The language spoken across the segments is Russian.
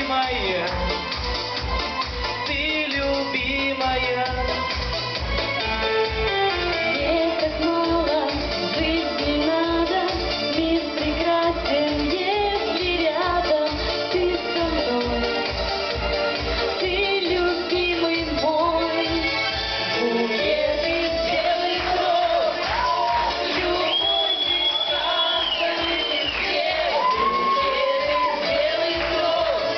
любимая, ты любимая. Мне так мало в жизни надо, мир прекрасен, если рядом ты со мной. Ты любимый мой, букет из белых роз, любовь из каждой лепестке, букет из белых роз,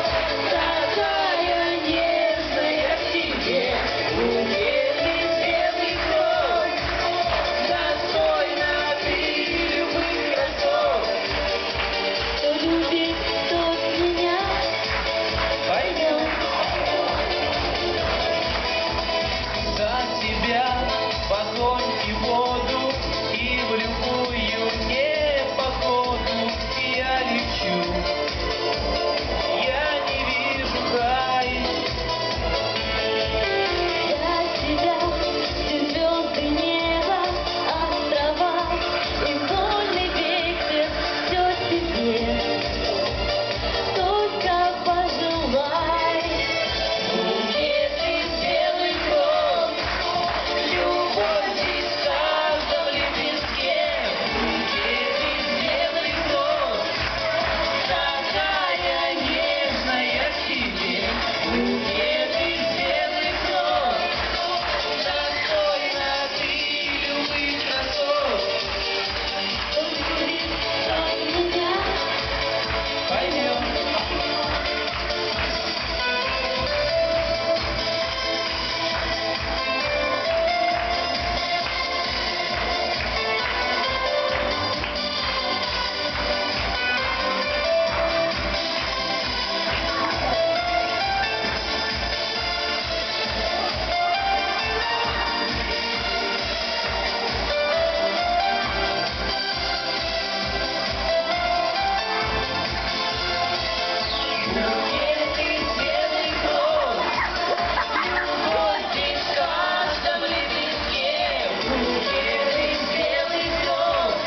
такая нежная к тебе, букет из белых роз, достойна ты любых красот. Кто любит, тот меня поймет. За тебя в огонь и воду, и в любую непогоду я лечу. Я не вижу край. Для тебя все звезды неба, острова и вольный ветер, все тебе. Только пожелай, букет из белых роз, любовь из каждом лепестке, букет из белых роз, такая нежная к тебе, букет из белых роз, достойна ты любых красот. Кто любит, тот меня Поймем. букет из белых роз, любовь из каждом лепестке, букет из белых роз,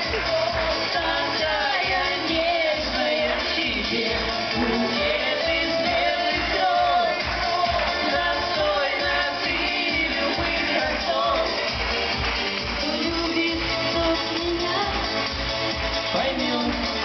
такая нежная к тебе, букет из белых роз, достойна ты любых красот. Кто любит, тот меня Поймем.